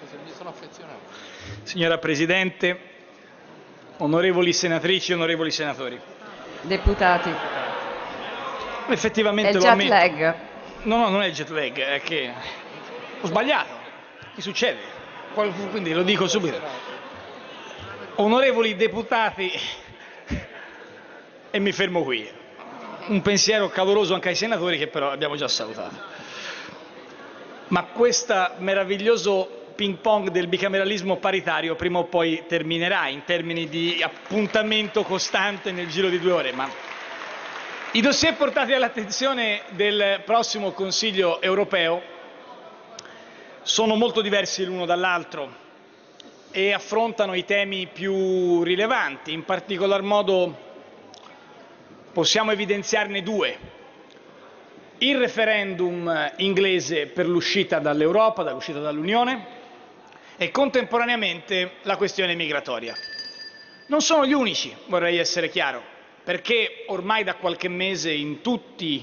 Signora Presidente, onorevoli senatrici e onorevoli senatori. Deputati. Effettivamente È il lo jet ammetto. lag. No, non è il jet lag, è che ho sbagliato. Mi succede. Quindi lo dico subito. Onorevoli deputati, e mi fermo qui. Un pensiero caloroso anche ai senatori che però abbiamo già salutato. Ma questo meraviglioso ping pong del bicameralismo paritario prima o poi terminerà in termini di appuntamento costante nel giro di 2 ore. Ma i dossier portati all'attenzione del prossimo Consiglio europeo sono molto diversi l'uno dall'altro e affrontano i temi più rilevanti. In particolar modo possiamo evidenziarne 2. Il referendum inglese per l'uscita dall'Europa, dall'uscita dall'Unione, e contemporaneamente la questione migratoria. Non sono gli unici, vorrei essere chiaro, perché ormai da qualche mese in tutte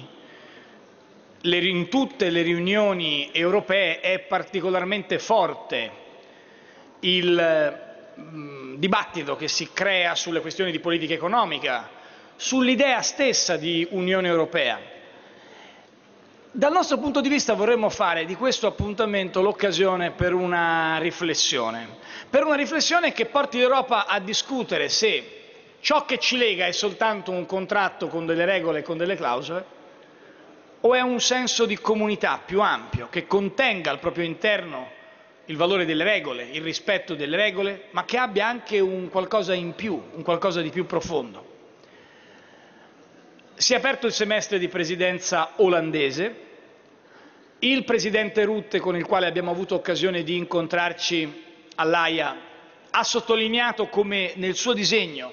le riunioni europee è particolarmente forte il dibattito che si crea sulle questioni di politica economica, sull'idea stessa di Unione Europea. Dal nostro punto di vista vorremmo fare di questo appuntamento l'occasione per una riflessione che porti l'Europa a discutere se ciò che ci lega è soltanto un contratto con delle regole e con delle clausole o è un senso di comunità più ampio che contenga al proprio interno il valore delle regole, il rispetto delle regole, ma che abbia anche un qualcosa in più, un qualcosa di più profondo. Si è aperto il semestre di presidenza olandese. Il Presidente Rutte, con il quale abbiamo avuto occasione di incontrarci all'Aia, ha sottolineato come nel suo disegno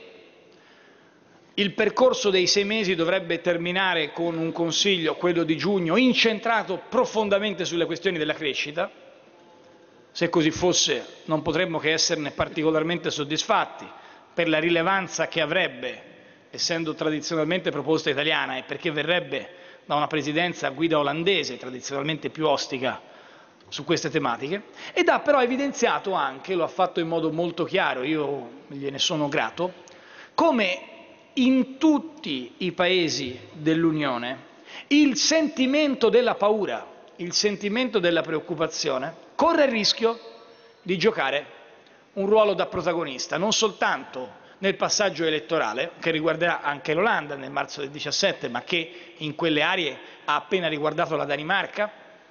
il percorso dei 6 mesi dovrebbe terminare con un Consiglio, quello di giugno, incentrato profondamente sulle questioni della crescita. Se così fosse non potremmo che esserne particolarmente soddisfatti per la rilevanza che avrebbe, essendo tradizionalmente proposta italiana, e perché verrebbe da una presidenza a guida olandese, tradizionalmente più ostica su queste tematiche, ed ha però evidenziato anche, lo ha fatto in modo molto chiaro, io gliene sono grato, come in tutti i paesi dell'Unione il sentimento della paura, il sentimento della preoccupazione corre il rischio di giocare un ruolo da protagonista, non soltanto nel passaggio elettorale, che riguarderà anche l'Olanda nel marzo del 17, ma che in quelle aree ha appena riguardato la Danimarca,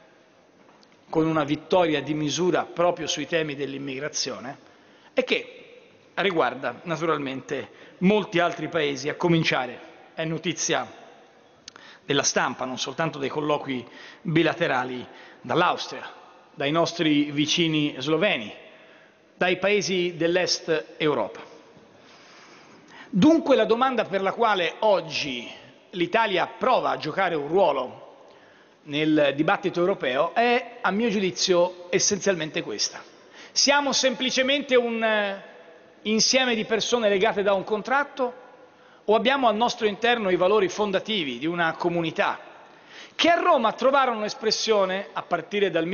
con una vittoria di misura proprio sui temi dell'immigrazione, e che riguarda naturalmente molti altri paesi, a cominciare, è notizia della stampa, non soltanto dei colloqui bilaterali, dall'Austria, dai nostri vicini sloveni, dai paesi dell'Est Europa. Dunque la domanda per la quale oggi l'Italia prova a giocare un ruolo nel dibattito europeo è, a mio giudizio, essenzialmente questa. Siamo semplicemente un insieme di persone legate da un contratto o abbiamo al nostro interno i valori fondativi di una comunità che a Roma trovarono espressione a partire dal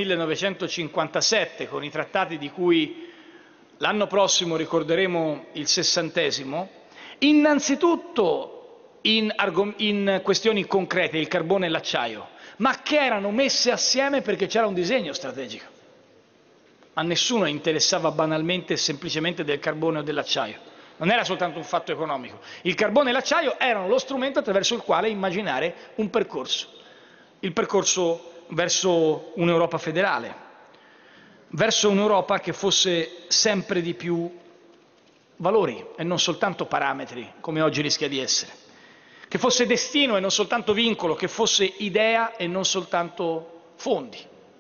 1957 con i trattati di cui l'anno prossimo ricorderemo il 60°, innanzitutto in questioni concrete, il carbone e l'acciaio, ma che erano messe assieme perché c'era un disegno strategico. A nessuno interessava banalmente e semplicemente del carbone o dell'acciaio. Non era soltanto un fatto economico. Il carbone e l'acciaio erano lo strumento attraverso il quale immaginare un percorso. Il percorso verso un'Europa federale, verso un'Europa che fosse sempre di più valori e non soltanto parametri, come oggi rischia di essere, che fosse destino e non soltanto vincolo, che fosse idea e non soltanto fondi.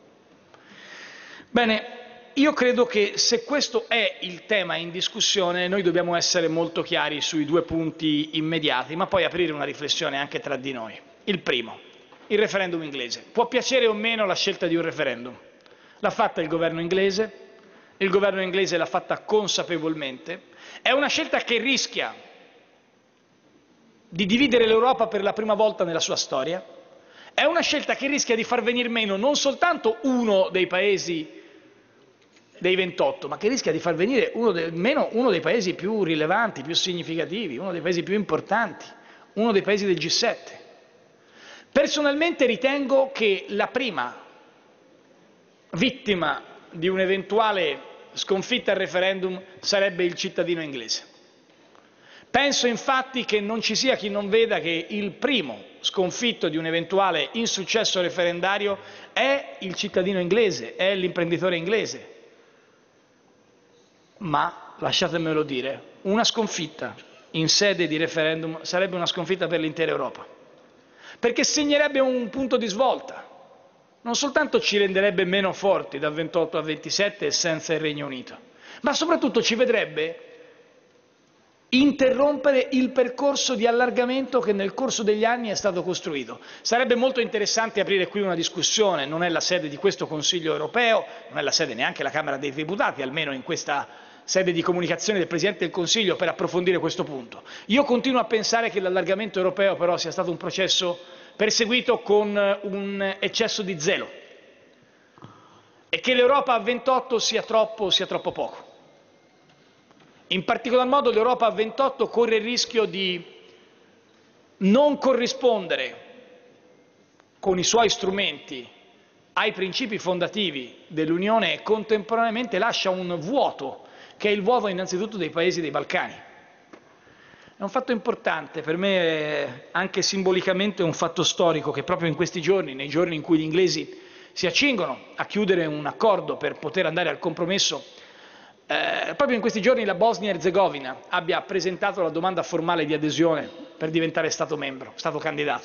Bene, io credo che se questo è il tema in discussione noi dobbiamo essere molto chiari sui 2 punti immediati, ma poi aprire una riflessione anche tra di noi. Il primo, il referendum inglese. Può piacere o meno la scelta di un referendum. L'ha fatta il governo inglese l'ha fatta consapevolmente. È una scelta che rischia di dividere l'Europa per la prima volta nella sua storia. È una scelta che rischia di far venir meno non soltanto uno dei paesi dei 28, ma che rischia di far venire uno dei paesi più rilevanti, più significativi, uno dei paesi più importanti, uno dei paesi del G7. Personalmente ritengo che la prima vittima di un'eventuale sconfitta al referendum sarebbe il cittadino inglese. Penso infatti che non ci sia chi non veda che il primo sconfitto di un eventuale insuccesso referendario è il cittadino inglese, è l'imprenditore inglese. Ma, lasciatemelo dire, una sconfitta in sede di referendum sarebbe una sconfitta per l'intera Europa, perché segnerebbe un punto di svolta. Non soltanto ci renderebbe meno forti da 28 a 27 e senza il Regno Unito, ma soprattutto ci vedrebbe interrompere il percorso di allargamento che nel corso degli anni è stato costruito. Sarebbe molto interessante aprire qui una discussione, non è la sede di questo Consiglio europeo, non è la sede neanche la Camera dei Deputati, almeno in questa sede di comunicazione del Presidente del Consiglio, per approfondire questo punto. Io continuo a pensare che l'allargamento europeo però sia stato un processo perseguito con un eccesso di zelo e che l'Europa a 28 sia troppo poco. In particolar modo l'Europa a 28 corre il rischio di non corrispondere con i suoi strumenti ai principi fondativi dell'Unione e contemporaneamente lascia un vuoto, che è il vuoto innanzitutto dei paesi dei Balcani. È un fatto importante, per me anche simbolicamente un fatto storico che proprio in questi giorni, nei giorni in cui gli inglesi si accingono a chiudere un accordo per poter andare al compromesso, proprio in questi giorni la Bosnia Erzegovina abbia presentato la domanda formale di adesione per diventare Stato membro, Stato candidato.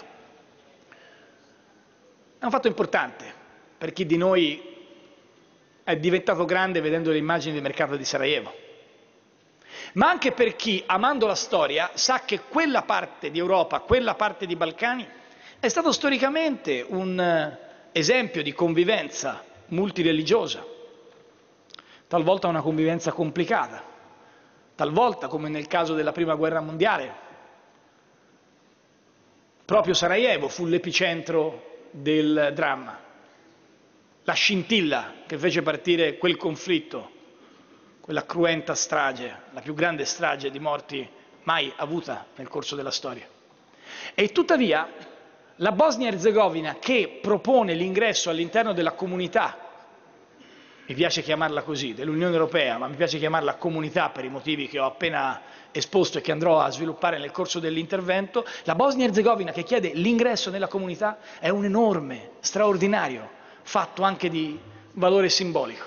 È un fatto importante per chi di noi è diventato grande vedendo le immagini del mercato di Sarajevo, ma anche per chi, amando la storia, sa che quella parte di Europa, quella parte di Balcani, è stato storicamente un esempio di convivenza multireligiosa, talvolta una convivenza complicata, talvolta, come nel caso della Prima Guerra Mondiale, proprio Sarajevo fu l'epicentro del dramma, la scintilla che fece partire quel conflitto, quella cruenta strage, la più grande strage di morti mai avuta nel corso della storia. E tuttavia la Bosnia-Erzegovina, che propone l'ingresso all'interno della comunità, mi piace chiamarla così, dell'Unione Europea, ma mi piace chiamarla comunità per i motivi che ho appena esposto e che andrò a sviluppare nel corso dell'intervento, la Bosnia-Erzegovina che chiede l'ingresso nella comunità è un enorme, straordinario fatto anche di valore simbolico.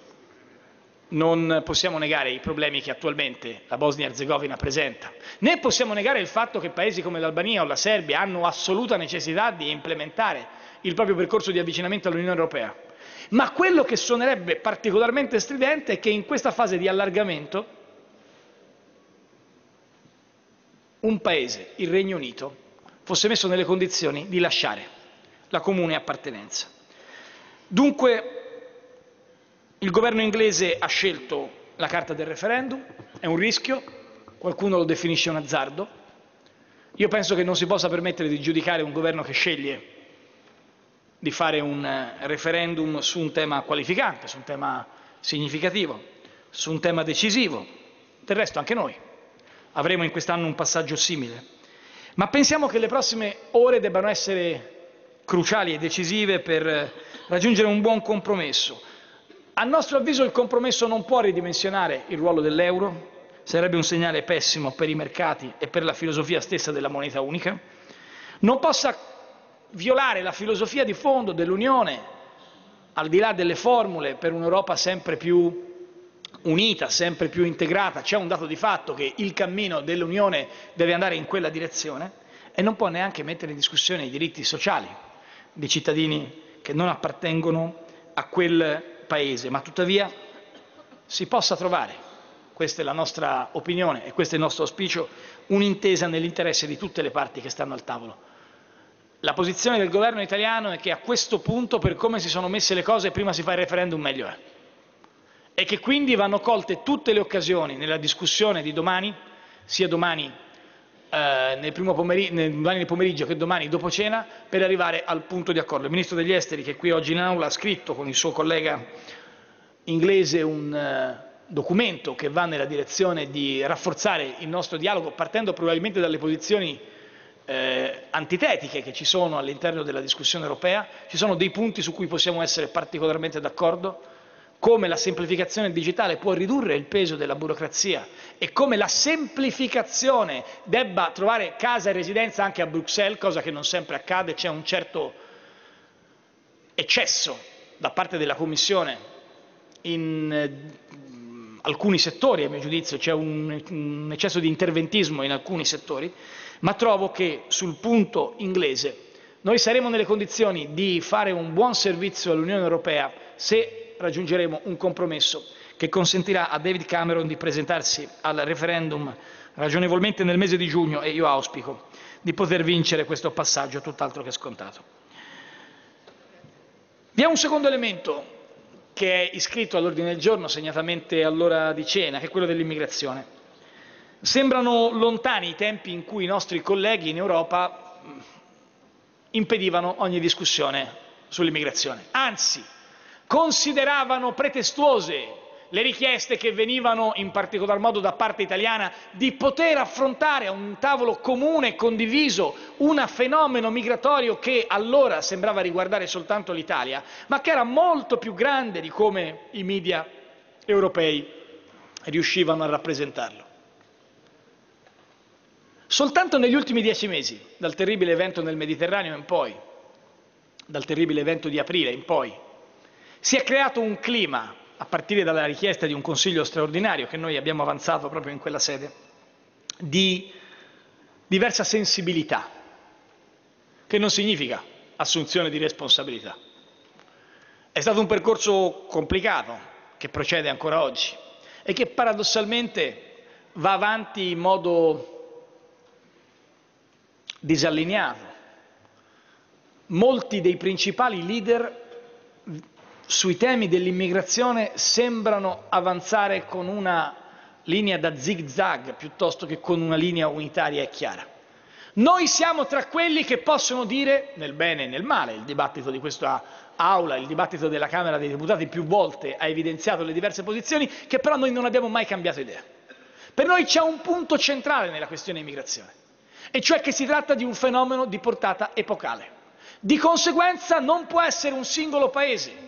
Non possiamo negare i problemi che attualmente la Bosnia-Erzegovina presenta, né possiamo negare il fatto che paesi come l'Albania o la Serbia hanno assoluta necessità di implementare il proprio percorso di avvicinamento all'Unione Europea. Ma quello che suonerebbe particolarmente stridente è che in questa fase di allargamento un paese, il Regno Unito, fosse messo nelle condizioni di lasciare la comune appartenenza. Dunque il governo inglese ha scelto la carta del referendum, è un rischio, qualcuno lo definisce un azzardo. Io penso che non si possa permettere di giudicare un governo che sceglie di fare un referendum su un tema qualificante, su un tema significativo, su un tema decisivo. Del resto anche noi avremo in quest'anno un passaggio simile. Ma pensiamo che le prossime ore debbano essere cruciali e decisive per raggiungere un buon compromesso. A nostro avviso il compromesso non può ridimensionare il ruolo dell'euro, sarebbe un segnale pessimo per i mercati e per la filosofia stessa della moneta unica. Non possa violare la filosofia di fondo dell'Unione, al di là delle formule per un'Europa sempre più unita, sempre più integrata. C'è un dato di fatto che il cammino dell'Unione deve andare in quella direzione e non può neanche mettere in discussione i diritti sociali di cittadini che non appartengono a quel paese, ma tuttavia si possa trovare, questa è la nostra opinione e questo è il nostro auspicio, un'intesa nell'interesse di tutte le parti che stanno al tavolo. La posizione del governo italiano è che a questo punto, per come si sono messe le cose, prima si fa il referendum meglio è. E che quindi vanno colte tutte le occasioni nella discussione di domani, sia domani nel pomeriggio che domani dopo cena, per arrivare al punto di accordo. Il Ministro degli Esteri, che è qui oggi in Aula, ha scritto con il suo collega inglese un documento che va nella direzione di rafforzare il nostro dialogo, partendo probabilmente dalle posizioni antitetiche che ci sono all'interno della discussione europea. Ci sono dei punti su cui possiamo essere particolarmente d'accordo, come la semplificazione digitale può ridurre il peso della burocrazia e come la semplificazione debba trovare casa e residenza anche a Bruxelles, cosa che non sempre accade. C'è un certo eccesso da parte della Commissione in alcuni settori, a mio giudizio c'è un eccesso di interventismo in alcuni settori, ma trovo che sul punto inglese noi saremo nelle condizioni di fare un buon servizio all'Unione Europea se raggiungeremo un compromesso che consentirà a David Cameron di presentarsi al referendum ragionevolmente nel mese di giugno, e io auspico di poter vincere questo passaggio tutt'altro che scontato. Vi è un secondo elemento che è iscritto all'ordine del giorno, segnatamente all'ora di cena, che è quello dell'immigrazione. Sembrano lontani i tempi in cui i nostri colleghi in Europa impedivano ogni discussione sull'immigrazione, anzi consideravano pretestuose le richieste che venivano in particolar modo da parte italiana di poter affrontare a un tavolo comune e condiviso un fenomeno migratorio che allora sembrava riguardare soltanto l'Italia, ma che era molto più grande di come i media europei riuscivano a rappresentarlo. Soltanto negli ultimi 10 mesi, dal terribile evento nel Mediterraneo in poi, dal terribile evento di aprile in poi, si è creato un clima, a partire dalla richiesta di un Consiglio straordinario che noi abbiamo avanzato proprio in quella sede, di diversa sensibilità, che non significa assunzione di responsabilità. È stato un percorso complicato, che procede ancora oggi e che paradossalmente va avanti in modo disallineato. Molti dei principali leader sui temi dell'immigrazione sembrano avanzare con una linea da zig-zag piuttosto che con una linea unitaria e chiara. Noi siamo tra quelli che possono dire, nel bene e nel male, il dibattito di questa Aula, il dibattito della Camera dei Deputati più volte ha evidenziato le diverse posizioni, che però noi non abbiamo mai cambiato idea. Per noi c'è un punto centrale nella questione immigrazione, e cioè che si tratta di un fenomeno di portata epocale. Di conseguenza non può essere un singolo paese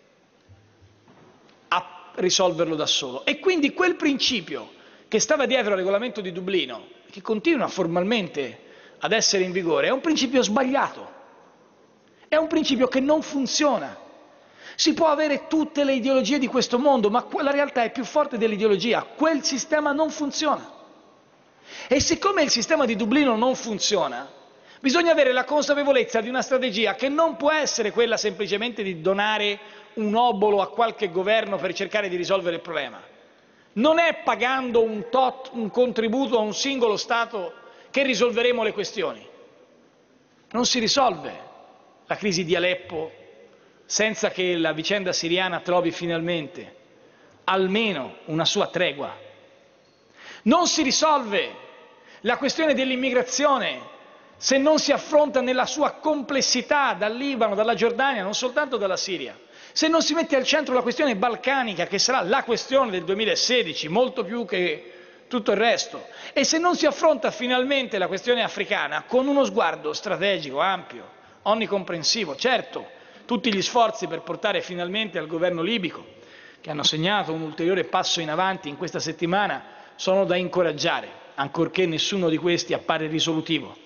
a risolverlo da solo. E quindi quel principio che stava dietro al regolamento di Dublino, che continua formalmente ad essere in vigore, è un principio sbagliato, è un principio che non funziona. Si può avere tutte le ideologie di questo mondo, ma la realtà è più forte dell'ideologia, quel sistema non funziona. E siccome il sistema di Dublino non funziona, bisogna avere la consapevolezza di una strategia che non può essere quella semplicemente di donare un obolo a qualche governo per cercare di risolvere il problema. Non è pagando un contributo a un singolo Stato che risolveremo le questioni. Non si risolve la crisi di Aleppo senza che la vicenda siriana trovi finalmente almeno una sua tregua. Non si risolve la questione dell'immigrazione se non si affronta nella sua complessità dal Libano, dalla Giordania, non soltanto dalla Siria. Se non si mette al centro la questione balcanica, che sarà la questione del 2016, molto più che tutto il resto, e se non si affronta finalmente la questione africana con uno sguardo strategico, ampio, onnicomprensivo. Certo, tutti gli sforzi per portare finalmente al governo libico, che hanno segnato un ulteriore passo in avanti in questa settimana, sono da incoraggiare, ancorché nessuno di questi appare risolutivo.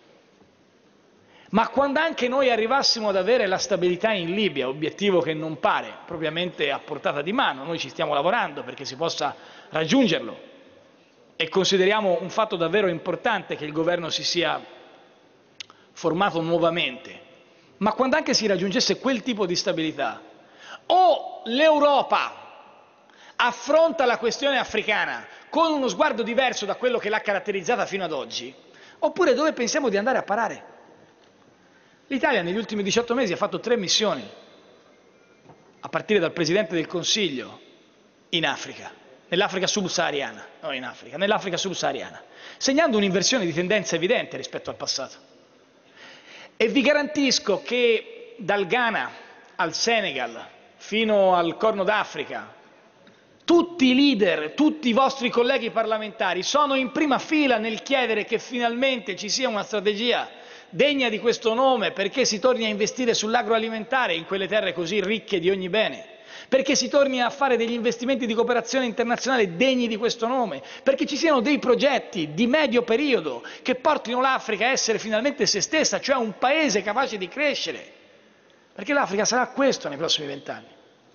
Ma quando anche noi arrivassimo ad avere la stabilità in Libia, obiettivo che non pare propriamente a portata di mano, noi ci stiamo lavorando perché si possa raggiungerlo e consideriamo un fatto davvero importante che il governo si sia formato nuovamente, ma quando anche si raggiungesse quel tipo di stabilità, o l'Europa affronta la questione africana con uno sguardo diverso da quello che l'ha caratterizzata fino ad oggi, oppure dove pensiamo di andare a parare? L'Italia negli ultimi 18 mesi ha fatto 3 missioni, a partire dal Presidente del Consiglio, in Africa, nell'Africa subsahariana, non in Africa, nell'Africa subsahariana, segnando un'inversione di tendenza evidente rispetto al passato. E vi garantisco che dal Ghana al Senegal, fino al Corno d'Africa, tutti i leader, tutti i vostri colleghi parlamentari sono in prima fila nel chiedere che finalmente ci sia una strategia degna di questo nome, perché si torni a investire sull'agroalimentare in quelle terre così ricche di ogni bene, perché si torni a fare degli investimenti di cooperazione internazionale degni di questo nome, perché ci siano dei progetti di medio periodo che portino l'Africa a essere finalmente se stessa, cioè un paese capace di crescere, perché l'Africa sarà questo nei prossimi 20 anni.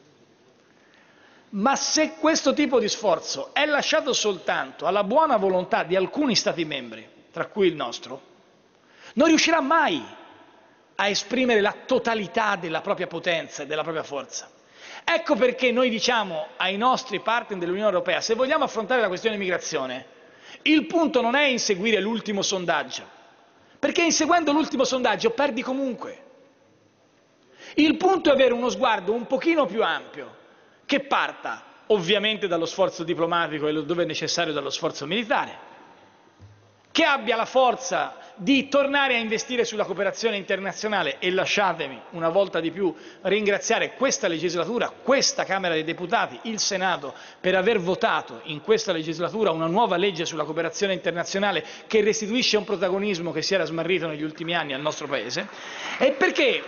Ma se questo tipo di sforzo è lasciato soltanto alla buona volontà di alcuni Stati membri, tra cui il nostro, non riuscirà mai a esprimere la totalità della propria potenza e della propria forza. Ecco perché noi diciamo ai nostri partner dell'Unione Europea, se vogliamo affrontare la questione migrazione, il punto non è inseguire l'ultimo sondaggio, perché inseguendo l'ultimo sondaggio perdi comunque. Il punto è avere uno sguardo un pochino più ampio, che parta ovviamente dallo sforzo diplomatico e dove è necessario dallo sforzo militare, che abbia la forza di tornare a investire sulla cooperazione internazionale e lasciatemi una volta di più ringraziare questa legislatura, questa Camera dei Deputati, il Senato per aver votato in questa legislatura una nuova legge sulla cooperazione internazionale che restituisce un protagonismo che si era smarrito negli ultimi anni al nostro Paese, e perché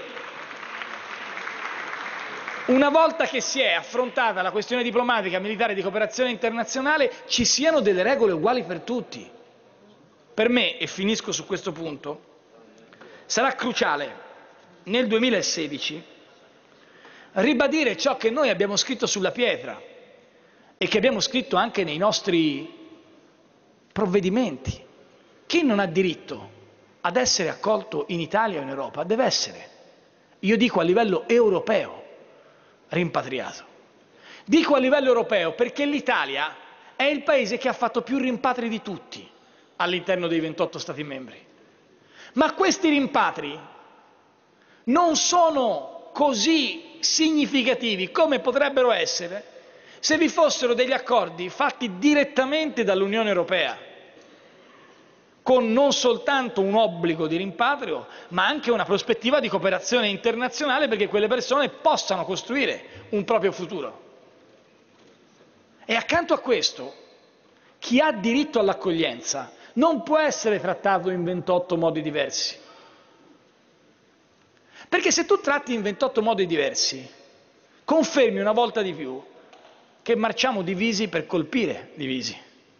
una volta che si è affrontata la questione diplomatica, militare e di cooperazione internazionale ci siano delle regole uguali per tutti. Per me, e finisco su questo punto, sarà cruciale nel 2016 ribadire ciò che noi abbiamo scritto sulla pietra e che abbiamo scritto anche nei nostri provvedimenti. Chi non ha diritto ad essere accolto in Italia o in Europa deve essere, io dico a livello europeo, rimpatriato. Dico a livello europeo perché l'Italia è il paese che ha fatto più rimpatri di tutti all'interno dei 28 Stati membri. Ma questi rimpatri non sono così significativi come potrebbero essere se vi fossero degli accordi fatti direttamente dall'Unione Europea, con non soltanto un obbligo di rimpatrio, ma anche una prospettiva di cooperazione internazionale perché quelle persone possano costruire un proprio futuro. E accanto a questo, chi ha diritto all'accoglienza non può essere trattato in 28 modi diversi. Perché se tu tratti in 28 modi diversi, confermi una volta di più che marciamo divisi per colpire divisi.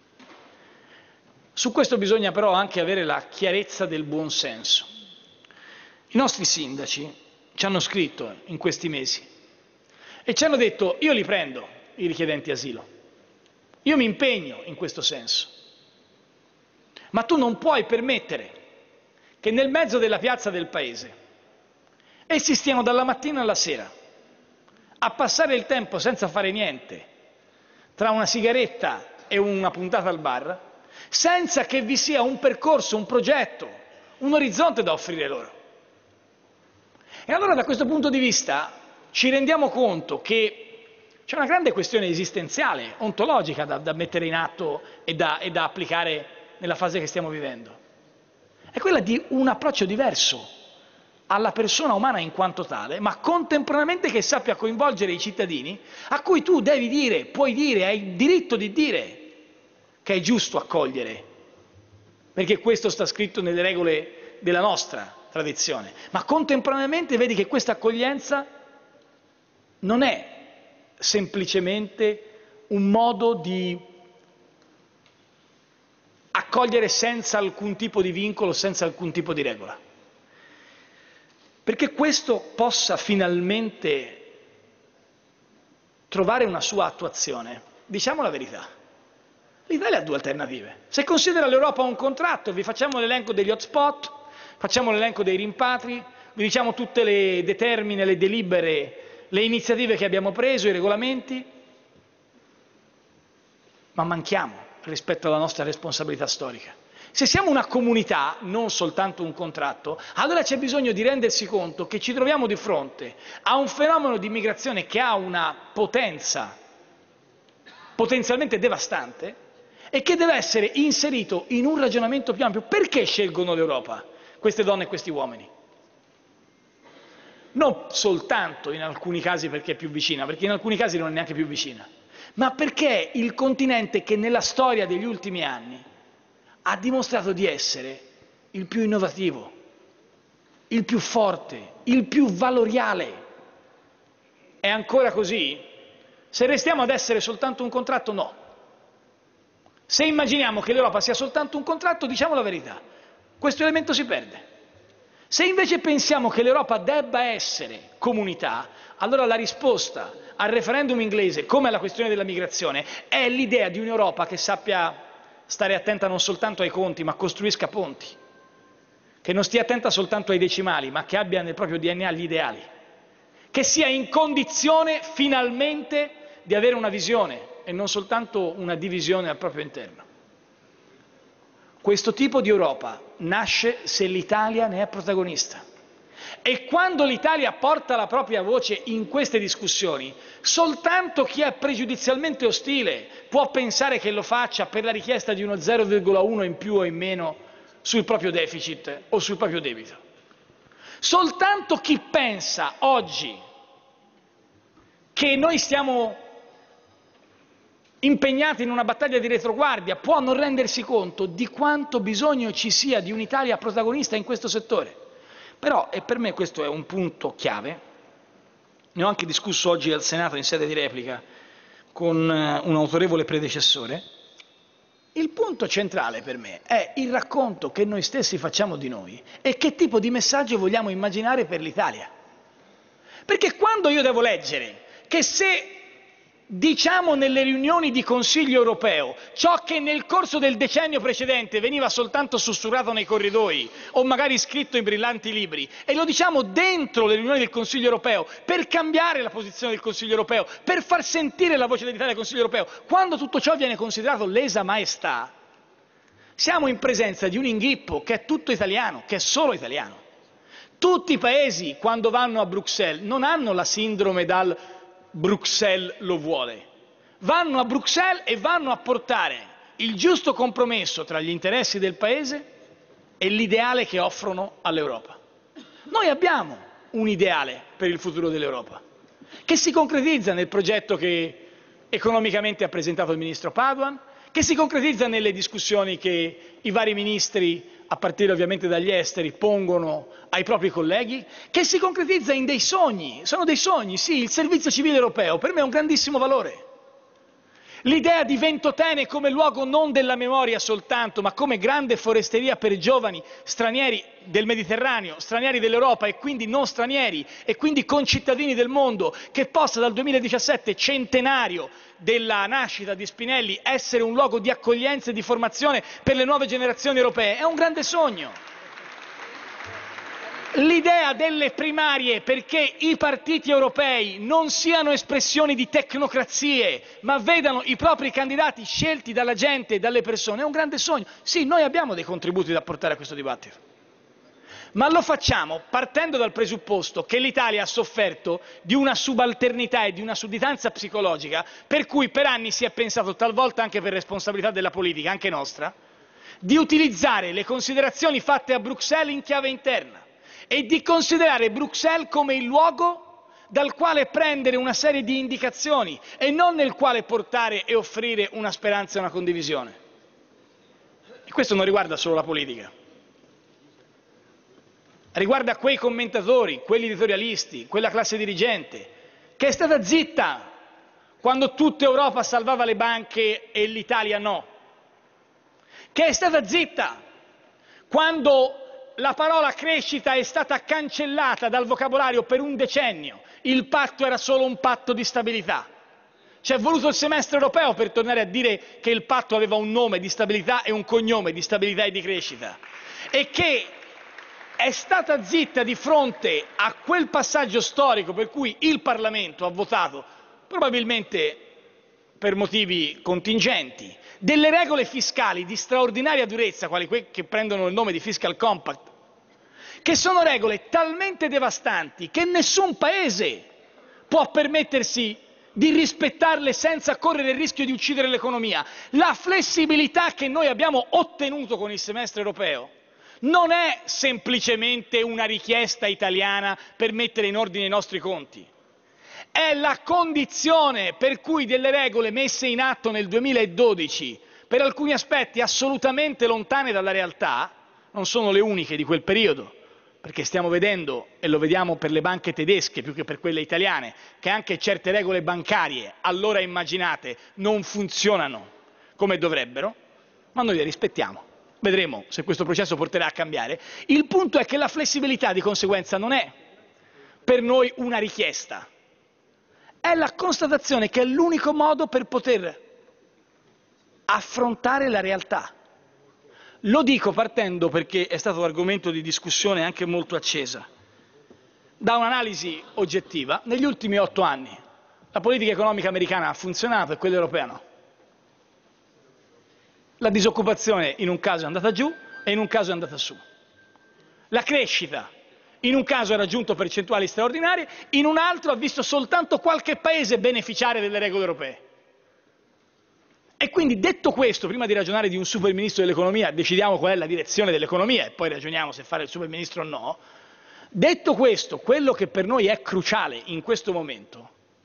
Su questo bisogna però anche avere la chiarezza del buon senso. I nostri sindaci ci hanno scritto in questi mesi e ci hanno detto: io li prendo i richiedenti asilo, io mi impegno in questo senso, ma tu non puoi permettere che nel mezzo della piazza del paese essi stiano dalla mattina alla sera a passare il tempo senza fare niente, tra una sigaretta e una puntata al bar, senza che vi sia un percorso, un progetto, un orizzonte da offrire loro. E allora da questo punto di vista ci rendiamo conto che c'è una grande questione esistenziale, ontologica da mettere in atto e da applicare nella fase che stiamo vivendo. È quella di un approccio diverso alla persona umana in quanto tale, ma contemporaneamente che sappia coinvolgere i cittadini a cui tu devi dire, puoi dire, hai il diritto di dire che è giusto accogliere, perché questo sta scritto nelle regole della nostra tradizione, ma contemporaneamente vedi che questa accoglienza non è semplicemente un modo di accogliere senza alcun tipo di vincolo, senza alcun tipo di regola. Perché questo possa finalmente trovare una sua attuazione, diciamo la verità, l'Italia ha due alternative. Se considera l'Europa un contratto, vi facciamo l'elenco degli hotspot, facciamo l'elenco dei rimpatri, vi diciamo tutte le determine, le delibere, le iniziative che abbiamo preso, i regolamenti, ma manchiamo rispetto alla nostra responsabilità storica. Se siamo una comunità, non soltanto un contratto, allora c'è bisogno di rendersi conto che ci troviamo di fronte a un fenomeno di immigrazione che ha una potenza potenzialmente devastante e che deve essere inserito in un ragionamento più ampio. Perché scelgono l'Europa queste donne e questi uomini? non soltanto in alcuni casi perché è più vicina, perché in alcuni casi non è neanche più vicina, ma perché è il continente che nella storia degli ultimi anni ha dimostrato di essere il più innovativo, il più forte, il più valoriale. È ancora così? Se restiamo ad essere soltanto un contratto, no. Se immaginiamo che l'Europa sia soltanto un contratto, diciamo la verità, questo elemento si perde. Se invece pensiamo che l'Europa debba essere comunità, allora la risposta al referendum inglese, come alla questione della migrazione, è l'idea di un'Europa che sappia stare attenta non soltanto ai conti, ma costruisca ponti, che non stia attenta soltanto ai decimali, ma che abbia nel proprio DNA gli ideali, che sia in condizione finalmente di avere una visione e non soltanto una divisione al proprio interno. Questo tipo di Europa nasce se l'Italia ne è protagonista. E quando l'Italia porta la propria voce in queste discussioni, soltanto chi è pregiudizialmente ostile può pensare che lo faccia per la richiesta di uno 0,1 in più o in meno sul proprio deficit o sul proprio debito. Soltanto chi pensa oggi che noi stiamo impegnati in una battaglia di retroguardia può non rendersi conto di quanto bisogno ci sia di un'Italia protagonista in questo settore. Però, e per me questo è un punto chiave, ne ho anche discusso oggi al Senato in sede di replica con un autorevole predecessore, il punto centrale per me è il racconto che noi stessi facciamo di noi e che tipo di messaggio vogliamo immaginare per l'Italia. Perché quando io devo leggere che se diciamo nelle riunioni di Consiglio europeo ciò che nel corso del decennio precedente veniva soltanto sussurrato nei corridoi o magari scritto in brillanti libri e lo diciamo dentro le riunioni del Consiglio europeo per cambiare la posizione del Consiglio europeo, per far sentire la voce dell'Italia al Consiglio europeo, quando tutto ciò viene considerato lesa maestà, siamo in presenza di un inghippo che è tutto italiano, che è solo italiano. Tutti i paesi quando vanno a Bruxelles non hanno la sindrome dal Bruxelles lo vuole. Vanno a Bruxelles e vanno a portare il giusto compromesso tra gli interessi del Paese e l'ideale che offrono all'Europa. Noi abbiamo un ideale per il futuro dell'Europa, che si concretizza nel progetto che economicamente ha presentato il Ministro Padoan, che si concretizza nelle discussioni che i vari ministri, a partire ovviamente dagli esteri, pongono ai propri colleghi, che si concretizza in dei sogni, sono dei sogni, sì, il servizio civile europeo per me è un grandissimo valore. L'idea di Ventotene come luogo non della memoria soltanto, ma come grande foresteria per giovani stranieri del Mediterraneo, stranieri dell'Europa e quindi non stranieri e quindi concittadini del mondo, che possa dal 2017, centenario della nascita di Spinelli, essere un luogo di accoglienza e di formazione per le nuove generazioni europee, è un grande sogno. L'idea delle primarie perché i partiti europei non siano espressioni di tecnocrazie, ma vedano i propri candidati scelti dalla gente e dalle persone, è un grande sogno. Sì, noi abbiamo dei contributi da portare a questo dibattito, ma lo facciamo partendo dal presupposto che l'Italia ha sofferto di una subalternità e di una sudditanza psicologica, per cui per anni si è pensato, talvolta anche per responsabilità della politica, anche nostra, di utilizzare le considerazioni fatte a Bruxelles in chiave interna e di considerare Bruxelles come il luogo dal quale prendere una serie di indicazioni e non nel quale portare e offrire una speranza e una condivisione. E questo non riguarda solo la politica, riguarda quei commentatori, quegli editorialisti, quella classe dirigente che è stata zitta quando tutta Europa salvava le banche e l'Italia no, che è stata zitta quando la parola crescita è stata cancellata dal vocabolario per un decennio, il patto era solo un patto di stabilità. Ci è voluto il semestre europeo per tornare a dire che il patto aveva un nome di stabilità e un cognome di stabilità e di crescita, e che è stata zitta di fronte a quel passaggio storico per cui il Parlamento ha votato, probabilmente per motivi contingenti, delle regole fiscali di straordinaria durezza, quali quelle che prendono il nome di Fiscal Compact, che sono regole talmente devastanti che nessun paese può permettersi di rispettarle senza correre il rischio di uccidere l'economia. La flessibilità che noi abbiamo ottenuto con il semestre europeo non è semplicemente una richiesta italiana per mettere in ordine i nostri conti. È la condizione per cui delle regole messe in atto nel 2012, per alcuni aspetti assolutamente lontane dalla realtà, non sono le uniche di quel periodo, perché stiamo vedendo, e lo vediamo per le banche tedesche più che per quelle italiane, che anche certe regole bancarie, allora immaginate, non funzionano come dovrebbero, ma noi le rispettiamo. Vedremo se questo processo porterà a cambiare. Il punto è che la flessibilità di conseguenza non è per noi una richiesta, è la constatazione che è l'unico modo per poter affrontare la realtà. Lo dico partendo, perché è stato argomento di discussione anche molto accesa, da un'analisi oggettiva. Negli ultimi 8 anni la politica economica americana ha funzionato e quella europea no. La disoccupazione in un caso è andata giù e in un caso è andata su. La crescita in un caso ha raggiunto percentuali straordinarie, in un altro ha visto soltanto qualche paese beneficiare delle regole europee. E quindi, detto questo, prima di ragionare di un super ministro dell'economia, decidiamo qual è la direzione dell'economia e poi ragioniamo se fare il super ministro o no. Detto questo, quello che per noi è cruciale in questo momento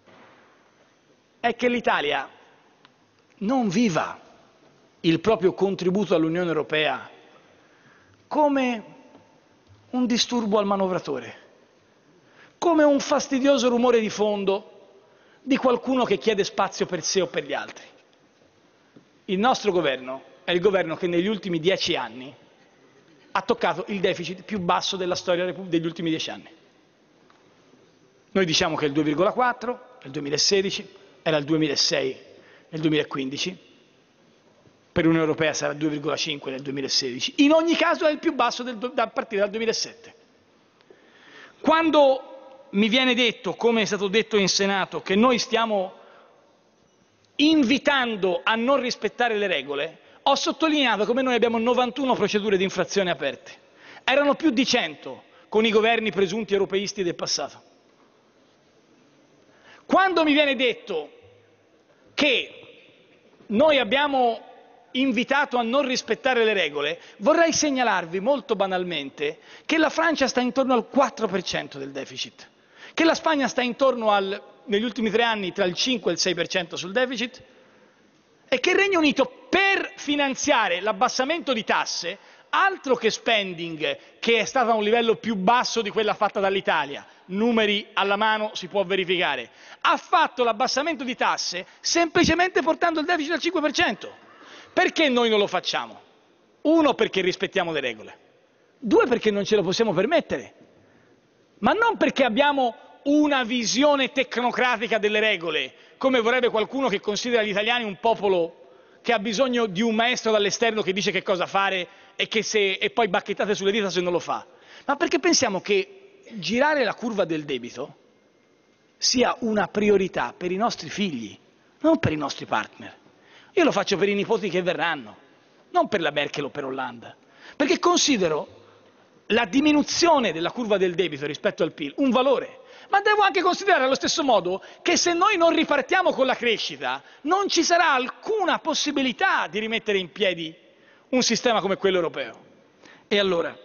è che l'Italia non viva il proprio contributo all'Unione Europea come un disturbo al manovratore, come un fastidioso rumore di fondo di qualcuno che chiede spazio per sé o per gli altri. Il nostro governo è il governo che negli ultimi 10 anni ha toccato il deficit più basso della storia degli ultimi 10 anni. Noi diciamo che è il 2,4 nel 2016, era il 2,6 nel 2015, per l'Unione Europea sarà 2,5 nel 2016, in ogni caso è il più basso a partire dal 2007. Quando mi viene detto, come è stato detto in Senato, che noi stiamo invitando a non rispettare le regole, ho sottolineato come noi abbiamo 91 procedure di infrazione aperte. Erano più di 100 con i governi presunti europeisti del passato. Quando mi viene detto che noi abbiamo invitato a non rispettare le regole, vorrei segnalarvi molto banalmente che la Francia sta intorno al 4% del deficit, che la Spagna sta intorno negli ultimi 3 anni tra il 5 e il 6% sul deficit e che il Regno Unito, per finanziare l'abbassamento di tasse, altro che spending che è stato a un livello più basso di quella fatta dall'Italia, numeri alla mano si può verificare, ha fatto l'abbassamento di tasse semplicemente portando il deficit al 5%. Perché noi non lo facciamo? 1, perché rispettiamo le regole, 2, perché non ce lo possiamo permettere, ma non perché abbiamo una visione tecnocratica delle regole, come vorrebbe qualcuno che considera gli italiani un popolo che ha bisogno di un maestro dall'esterno che dice che cosa fare e poi bacchettate sulle dita se non lo fa, ma perché pensiamo che girare la curva del debito sia una priorità per i nostri figli, non per i nostri partner. Io lo faccio per i nipoti che verranno, non per la Merkel o per Hollande, perché considero la diminuzione della curva del debito rispetto al PIL un valore, ma devo anche considerare allo stesso modo che se noi non ripartiamo con la crescita non ci sarà alcuna possibilità di rimettere in piedi un sistema come quello europeo. E allora,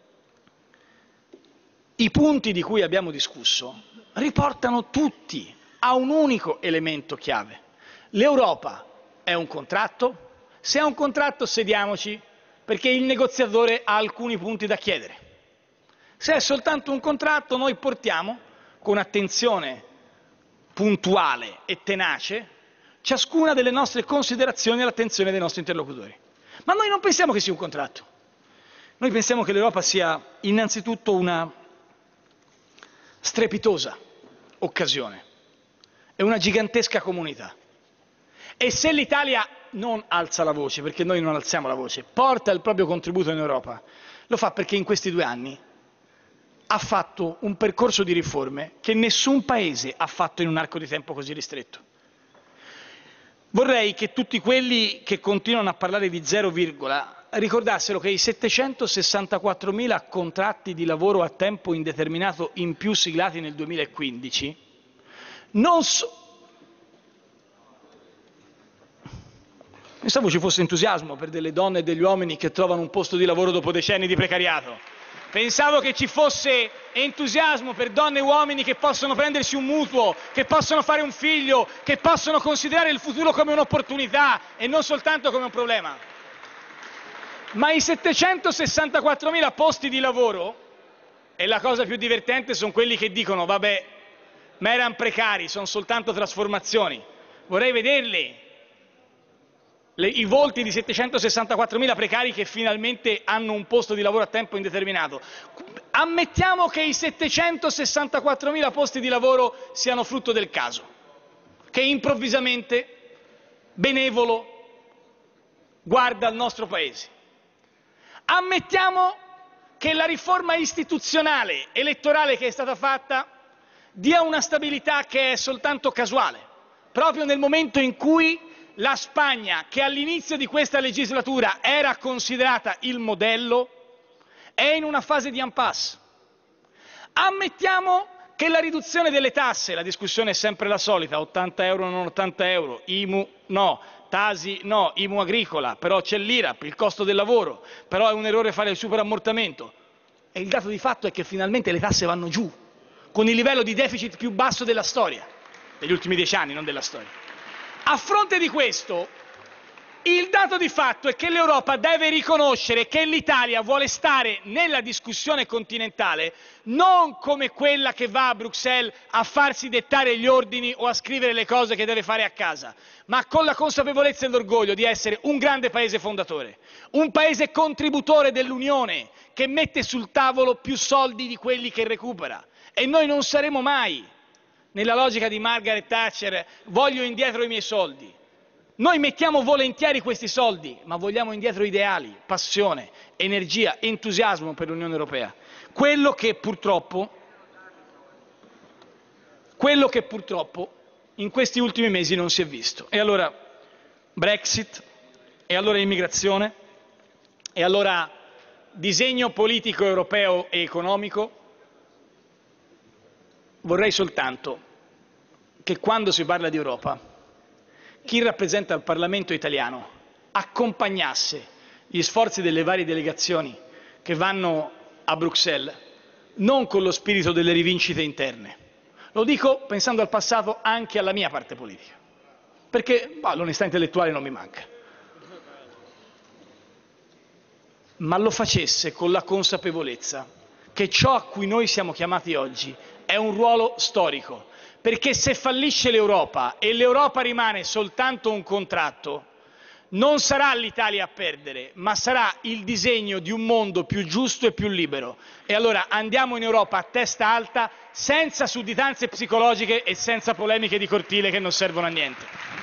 i punti di cui abbiamo discusso riportano tutti a un unico elemento chiave. L'Europa è un contratto? Se è un contratto sediamoci, perché il negoziatore ha alcuni punti da chiedere. Se è soltanto un contratto noi portiamo, con attenzione puntuale e tenace, ciascuna delle nostre considerazioni all'attenzione dei nostri interlocutori. Ma noi non pensiamo che sia un contratto. Noi pensiamo che l'Europa sia innanzitutto una strepitosa occasione, è una gigantesca comunità. E se l'Italia non alza la voce, perché noi non alziamo la voce, porta il proprio contributo in Europa, lo fa perché in questi 2 anni ha fatto un percorso di riforme che nessun paese ha fatto in un arco di tempo così ristretto. Vorrei che tutti quelli che continuano a parlare di 0, ricordassero che i 764.000 contratti di lavoro a tempo indeterminato in più siglati nel 2015 non Pensavo ci fosse entusiasmo per delle donne e degli uomini che trovano un posto di lavoro dopo decenni di precariato. Pensavo che ci fosse entusiasmo per donne e uomini che possono prendersi un mutuo, che possono fare un figlio, che possono considerare il futuro come un'opportunità e non soltanto come un problema. Ma i 764.000 posti di lavoro, e la cosa più divertente, sono quelli che dicono vabbè, ma erano precari, sono soltanto trasformazioni. Vorrei vederli, i volti di 764.000 precari che finalmente hanno un posto di lavoro a tempo indeterminato. Ammettiamo che i 764.000 posti di lavoro siano frutto del caso, che improvvisamente benevolo guarda al nostro Paese. Ammettiamo che la riforma istituzionale elettorale che è stata fatta dia una stabilità che è soltanto casuale, proprio nel momento in cui la Spagna, che all'inizio di questa legislatura era considerata il modello, è in una fase di impasse. Ammettiamo che la riduzione delle tasse, la discussione è sempre la solita, 80 euro non 80 euro, IMU no, Tasi no, IMU agricola, però c'è l'IRAP, il costo del lavoro, però è un errore fare il superammortamento. E il dato di fatto è che finalmente le tasse vanno giù, con il livello di deficit più basso della storia, degli ultimi 10 anni, non della storia. A fronte di questo, il dato di fatto è che l'Europa deve riconoscere che l'Italia vuole stare nella discussione continentale non come quella che va a Bruxelles a farsi dettare gli ordini o a scrivere le cose che deve fare a casa, ma con la consapevolezza e l'orgoglio di essere un grande paese fondatore, un paese contributore dell'Unione che mette sul tavolo più soldi di quelli che recupera. E noi non saremo mai nella logica di Margaret Thatcher, voglio indietro i miei soldi. Noi mettiamo volentieri questi soldi, ma vogliamo indietro ideali, passione, energia, entusiasmo per l'Unione Europea. Quello che purtroppo in questi ultimi mesi non si è visto. E allora Brexit, e allora immigrazione, e allora disegno politico europeo e economico. Vorrei soltanto che quando si parla di Europa, chi rappresenta il Parlamento italiano accompagnasse gli sforzi delle varie delegazioni che vanno a Bruxelles non con lo spirito delle rivincite interne. Lo dico pensando al passato anche alla mia parte politica, perché l'onestà intellettuale non mi manca. Ma lo facesse con la consapevolezza che ciò a cui noi siamo chiamati oggi è un ruolo storico, perché se fallisce l'Europa e l'Europa rimane soltanto un contratto, non sarà l'Italia a perdere, ma sarà il disegno di un mondo più giusto e più libero. E allora andiamo in Europa a testa alta, senza sudditanze psicologiche e senza polemiche di cortile che non servono a niente.